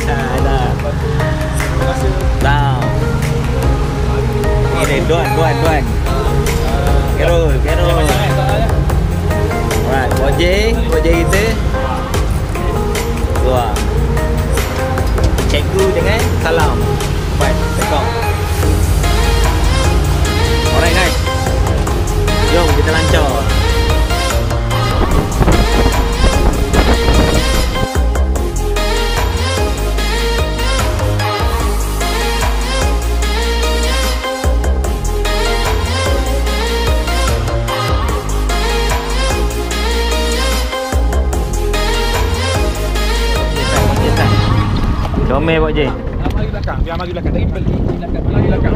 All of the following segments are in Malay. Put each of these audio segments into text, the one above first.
Dah. Dah. Ini duan. Kero. Alright, Boje kita. Dua. Cikgu dengan salam. Baik, tekong. Alright guys. Jom kita lancar. Comel Pak J. Mari belakang, biar mari belakang. Dari beli belakang. Mari belakang.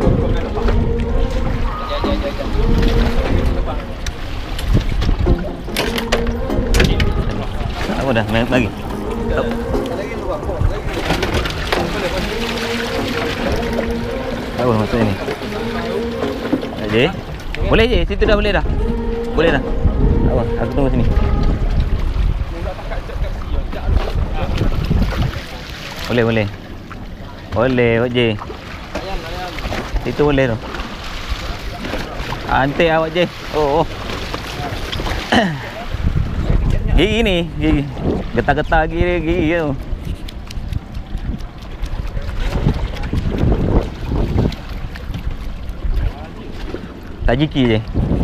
Apa dah? Lagi. Apa maksud ni? J. Boleh je, situ dah boleh dah. Boleh dah. Apa? Aku tunggu sini. Boleh Pak J. Itu boleh tu. Antik awak J. Oh. Gigi ni, gigi. Getar-getar gigi tu. Tajiki je.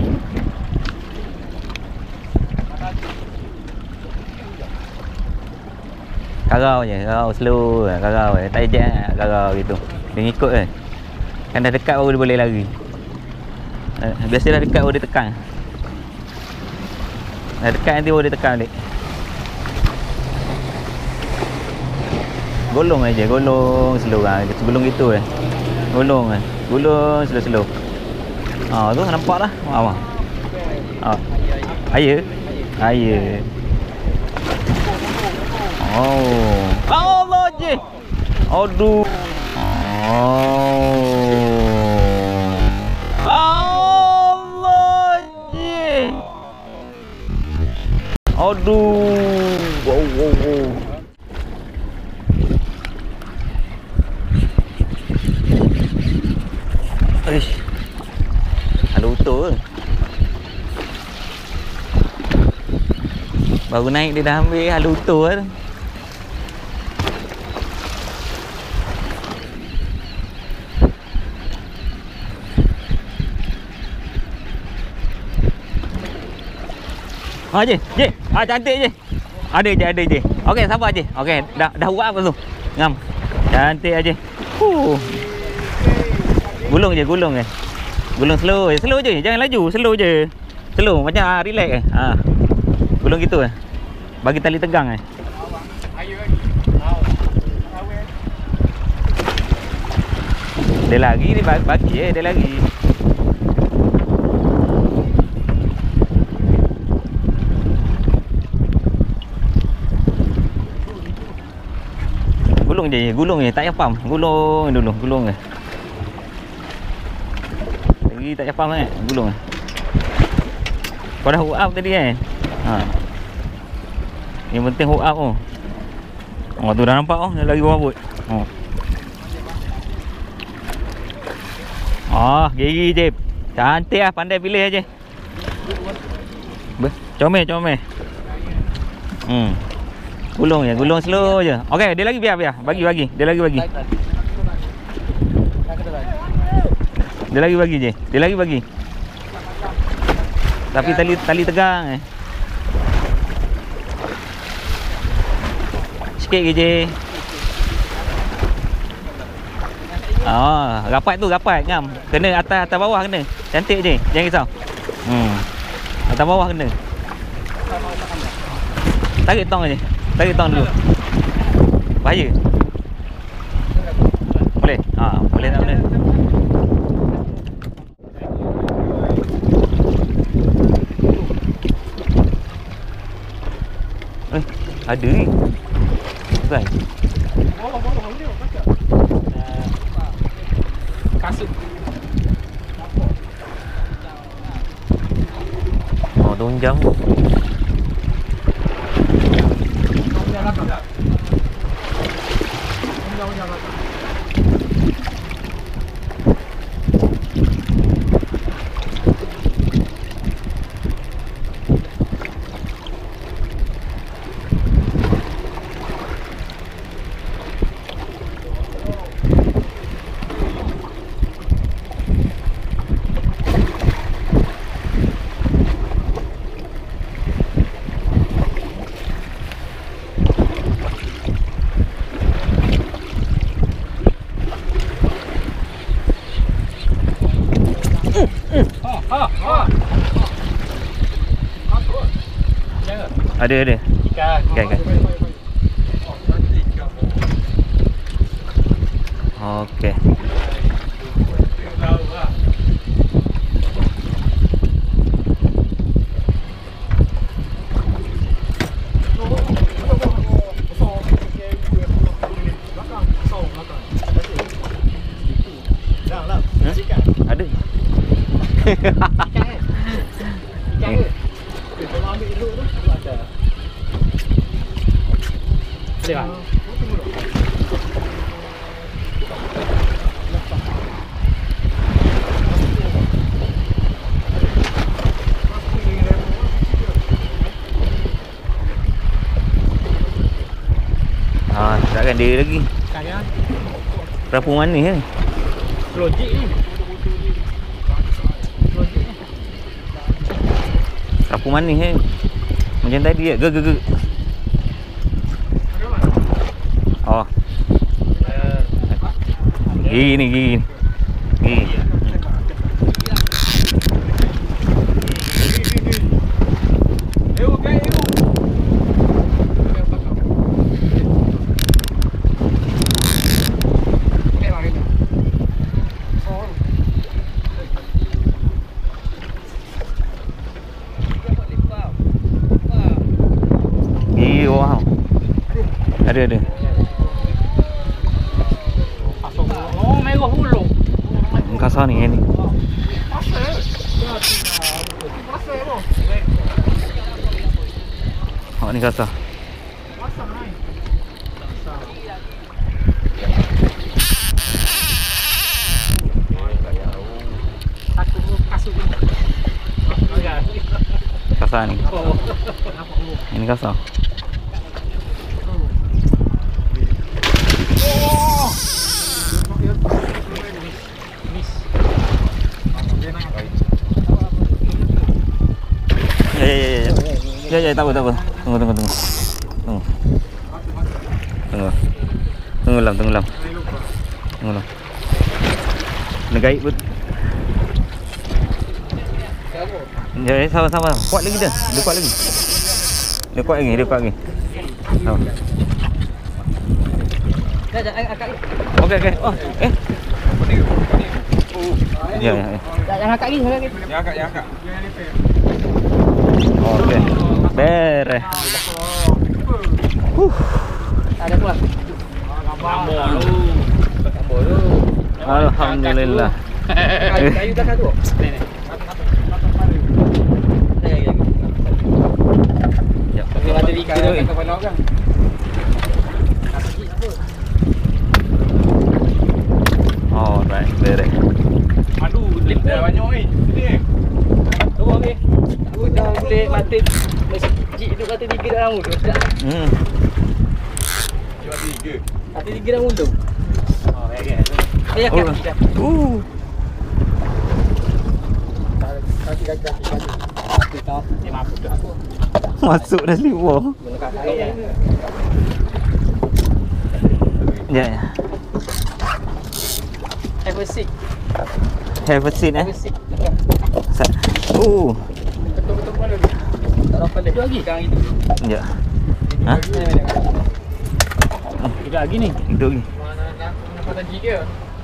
Karau je, karau slow, karau je. Tak ejek, karau gitu. Dia ngikut kan. Kan dah dekat baru dia boleh lari. Biasa dah dekat baru dia tekan. Dah dekat nanti baru dia tekan balik. Golong aja, golong slow lah. Sebelum gitu golong slow. Tu nampak lah. Air. Oh. Allah je. Aduh. Allah je. Aduh. Wow. Ish. Halu betul. Baru naik dia dah ambil halu betul. J. Cantik je. Ada je. Okey, sabar je. Okey, dah buat apa tu? Ngam. Cantik aje. Gulung je. Gulung slow je. Jangan laju, slow je. Slow macam relax Gulung gitu Bagi tali tegang Dia lagi ni bagi dia lagi. Gulung je, tak payah pam. Gulung je. Lagi tak payah pam gulung. Kau dah hook up tadi Yang penting hook up tu dah nampak dia lagi bawah bot. Gigi je. Cantik lah, pandai pilih aje. Comel. Gulung slow je. Okey, dia lagi biar. Bagi. Dia lagi bagi. Dia lagi bagi. Tapi tali tegang Sikit je. Rapat ngam. Kena atas bawah kena. Cantik je. Jangan risau. Atas bawah kena. Tarik tong dulu. Bahaya. Boleh? Boleh tak boleh? Ada ni. Bukan? Kasut. Tunjang. Ada. Okay. Okey. Ada. Takkan dia lagi. Rapu manis kan? Logik ni. Rapu manis kan? Macam tadi ya? Ge. Oh. Gigi ni. Ada. Oh, merah hulu. Kasar ni ni. Oh, ni kasar. Kasar ni. Ini kasar. Ya, tak apa. Tunggu. Tunggu lam. Negaik bet. Ya, sama. Kuat lagi dah. Dia kuat lagi. Sama. Dah, akak. Okey. Oh, Ya. Yang akak ni. Yang akak. Okey. Beres. Ada pula. Gambar lu. Alhamdulillah. Kayu dah tu. Ya. Okey, ada tiga tu. Kepala orang. Alright, beres. Aduh, dah banyak ni. Sini. Tunggu ni. Aku dah boleh mati. Masjid tu kata 3 dalam tu. Jual 3. Kata 3 dalam tu. Oh, ya. Ya, dah. Kaki. Aku tahu. Dia mampu dah. Masuk dah seliwa. Benda kaki ya. Ya. Have a seat. Have a seat. Seat. Betul mana ni? Tak dapat lagi. Lagi sekarang itu. Ya. Ha? Kita lagi ni. Duduk lagi. Mana nak penempatan dia?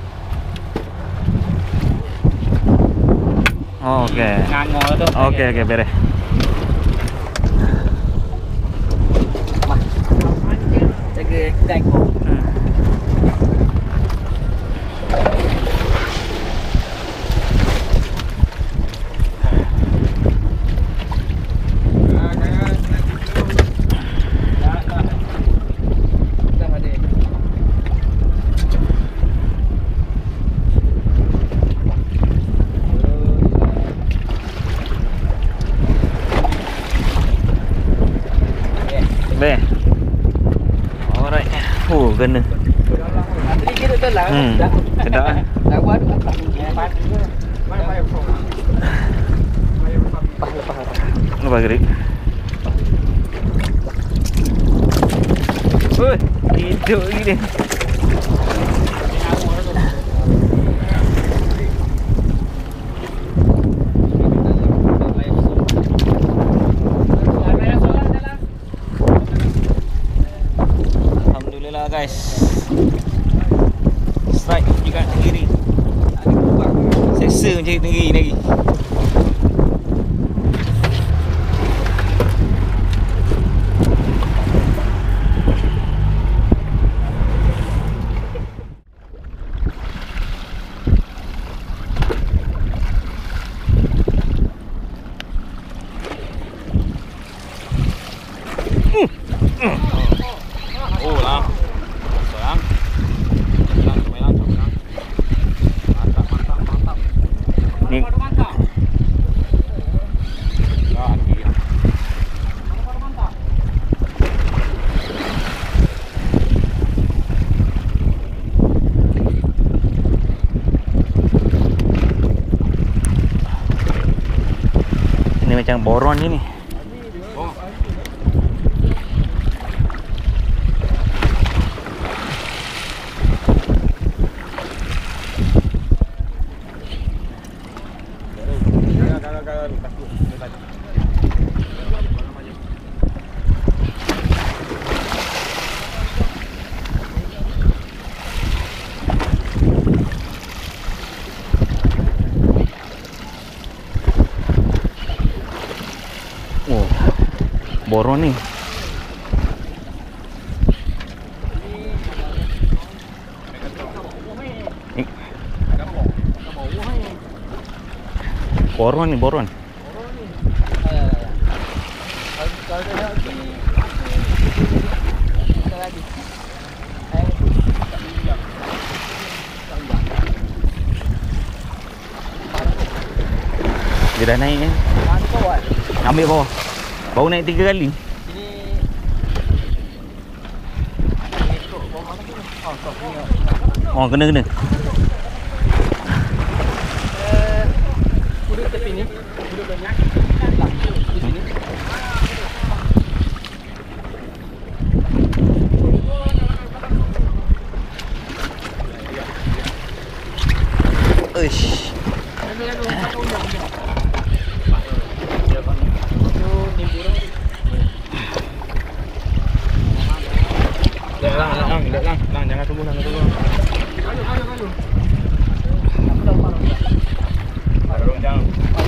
Oh, okey. Ngangor tu. Okey, beres. Jaga tank. kena. Asli kira tu lah. Sedap kan? Dah buat apa? Nampak gerik. Hidup lagi dia. Alhamdulillah guys. Strike juga tenggiri. Seksa macam tenggiri lagi. Oh lah. Sayang. Sayang. Mantap. Ni ni macam boron je ni. Oh, boron ni. Boron ni, boron. Dia dah naik kan? Ambil bawah. Baru naik 3 kali. Oh, kena. Duduk tepi ni. Duduk banyak. Di sini. Uish. Lang, jangan tunggu. Jangan.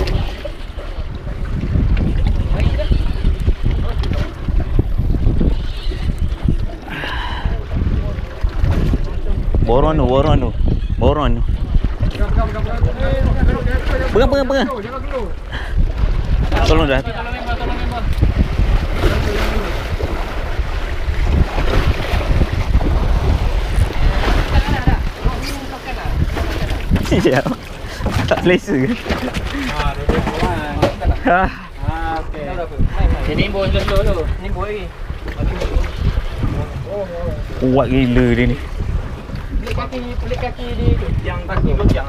Boron tu. Pegang. Tolong dah. Ya. Tak selesa ke? Okey. Jadi nimbul slow tu. Nimbul lagi. Kuat gila dia ni. Pelik kaki di yang kaki belakang.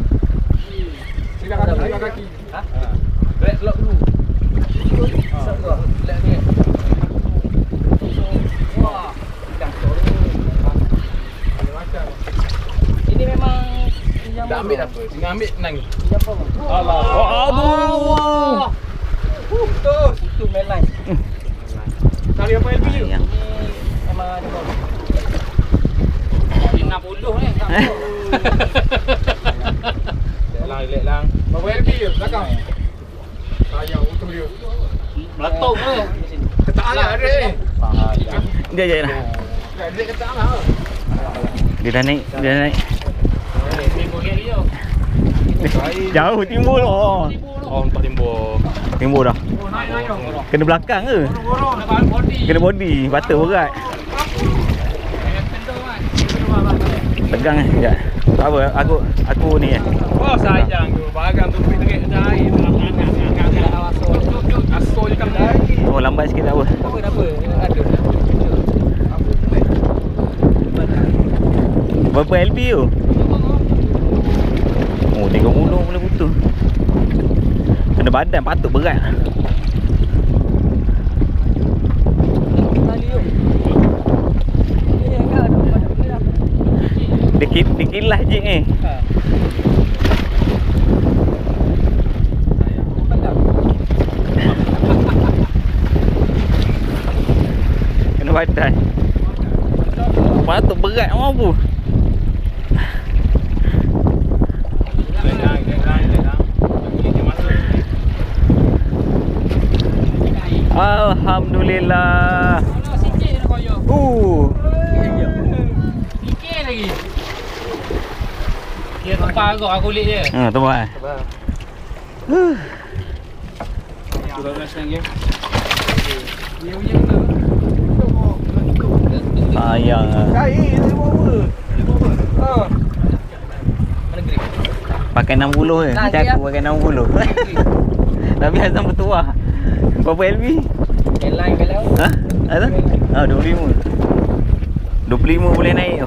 Pelik kaki. Ha? Back lock dulu. Let ni. Wah. Dah macam. Ini memang Dah ambil apa? Tinggal ambil tenang. Siapa? Allah. Aduh. Itu mainline. Kali apa LB je? Yang Memang ada bom. 60 ni. Relax lang. Berapa LB je? Belakang. Sayang untuk dia. Meletup ke? Ketak lah ada ni. dia je lah. Dia ketak lah. Dia dah naik. Timbul kiri tu. Jauh timbul oh. Oh, tak timbul. Timbul dah. Naik. Kena belakang ke? Kena body, batal berat. Pegang eh, sekejap. Tak apa, aku ni eh. Oh, sayang tu. Barang tu pergi terik air. Asal je kan dah. Oh, lambat sikit tak apa. Tak apa. Ada. Berapa LB tu? Oh, 30 boleh putus. Kena badan patut berat. Dia kilas je ni. Kena badan. Patut berat apa? Alhamdulillah. Sikit nak koyo. Sikit lagi. Dia tepar agak aku kulit dia. Ha, tebal. Sudah dah sekarang. Sayang. Cair dia buat apa? Mana grip? Pakai 60 je. Macam aku pakai 60. Tapi Azam bertuah. Berapa LB? Line kalau. Ha? Ada? Ha, 25. 25 boleh naik tu.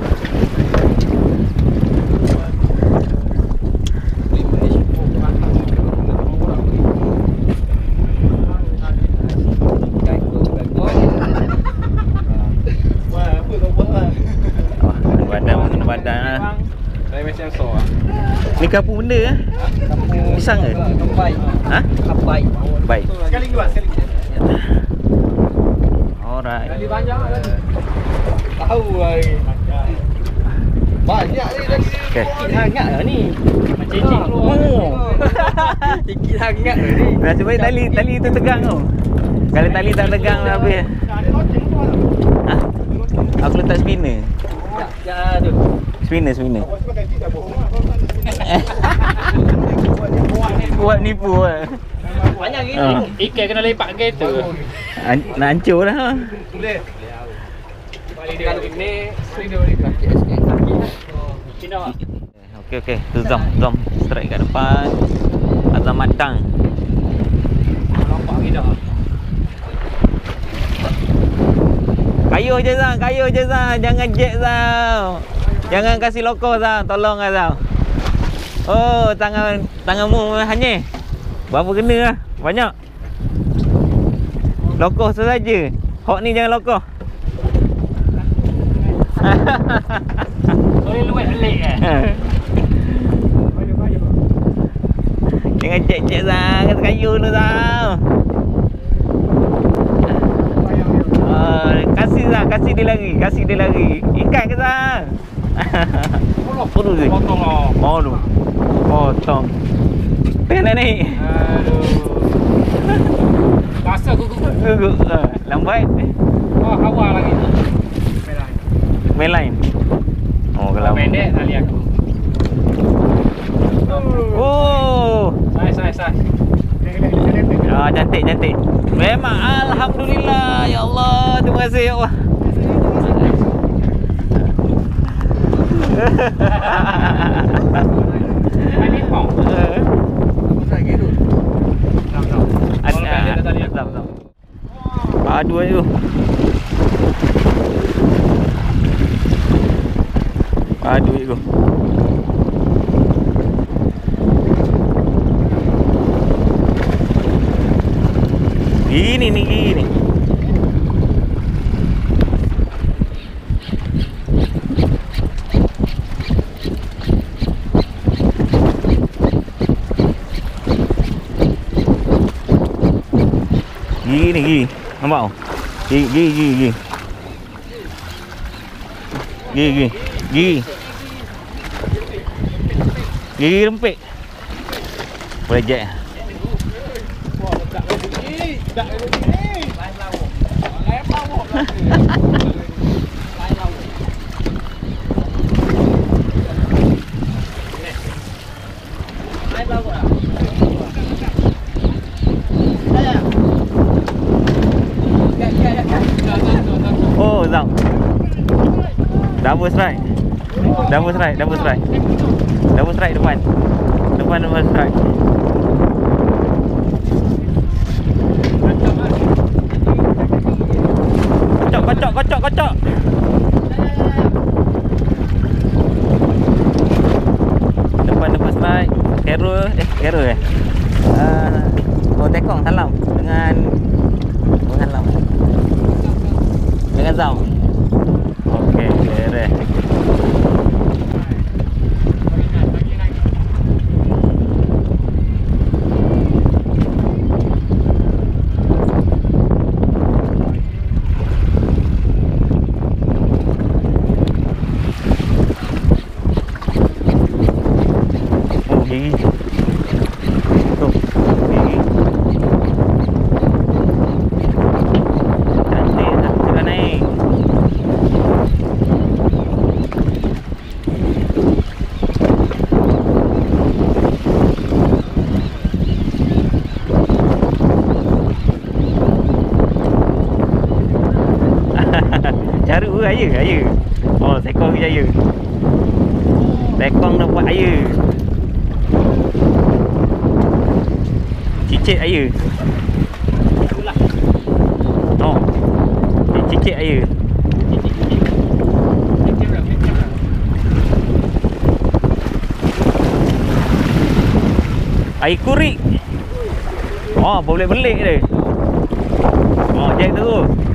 Kena badan lah. Saya macam so ah. Ni kapu benda lah. Pisang ke? Kapai. Ha? Kapai. Baik. Sekali lagi, sekali lagi. Alright. Banyak kan? Tahu lagi. Banyak ni lagi. Okay. Sikit hangat lah ni. Macam cik keluar. Oh. Sikit hangat lah ni. Nasib baik tali tu tegang tu. Kalau tali tak tegang dah habis. Ha? Aku letak spinner. Ya tu. Spinner. Buat nipu lah. Banyak gini. Ah. Ikan kena lepak kereta. Nak hancur lah. Boleh. Kalau ini sini boleh kaki sikit. Cina. Okey. Tu Zam strike kat depan. Azam matang. Nampak ni dah. Kayuh je Zam. Jangan jet Zam. Jangan kasih loko Zam. Tolong lah Zam. Oh, tanganmu hanyir. Berapa kena lah? Banyak. Lokoh saja. Hok ni jangan lokoh. Boleh luat alik eh. Jangan jet Zam. Kata kayu tu Zam. Kasih dia lari. Ikat ke Zam? Perlu je. Potong lah. Mau tu. Potong. Tengah naik. Aduh. Rasa guguk. Lambat. Oh, awal lagi. Main line. Oh, kalau Pendek tali aku. Oh. Sai. Ah, cantik. Memang alhamdulillah. Ya Allah, terima kasih ya Allah. Ini pong. Padu aja tu. Padu je tu. Gini ni. Gini. Nampak tak? Gigi. Gigi rempit. Boleh jet. Oh, Zam. Double strike depan. Double strike. Kocok. Carol tekong salam dengan Zam. Okey, beres. Gigi. Tuh, gigi. Cantik, sudah naik. Caru ayu. Oh, sekong ayu. Tekong dapat ayu. Cicit ayu. Oh. Cicit ayu. Air kurik. Oh, boleh belik dia. Oh, jack tu.